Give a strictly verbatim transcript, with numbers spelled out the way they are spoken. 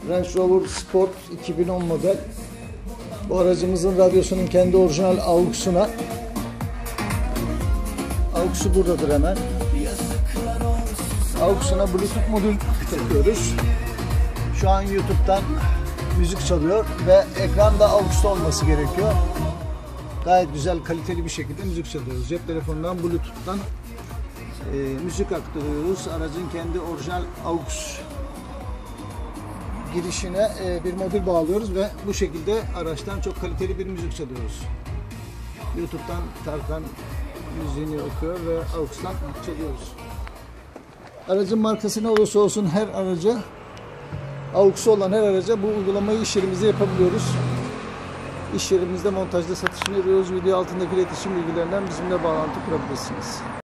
Range Rover Sport iki bin on model. Bu aracımızın radyosunun kendi orijinal AUX'una. AUX'u buradadır hemen. AUX'una Bluetooth modül takıyoruz. Şu an YouTube'dan müzik çalıyor ve ekran da AUX'ta olması gerekiyor. Gayet güzel, kaliteli bir şekilde müzik çalıyoruz. Cep telefonundan, Bluetooth'tan e, müzik aktarıyoruz. Aracın kendi orijinal AUX girişine e, bir modül bağlıyoruz ve bu şekilde araçtan çok kaliteli bir müzik çalıyoruz. YouTube'dan Tarkan müziğini okuyor ve AUX'tan çalıyoruz. Aracın markası ne olursa olsun her araca, AUX'u olan her araca bu uygulamayı iş yerimizde yapabiliyoruz. İş yerimizde montajda satışını yapıyoruz. Video altındaki iletişim bilgilerinden bizimle bağlantı kurabilirsiniz.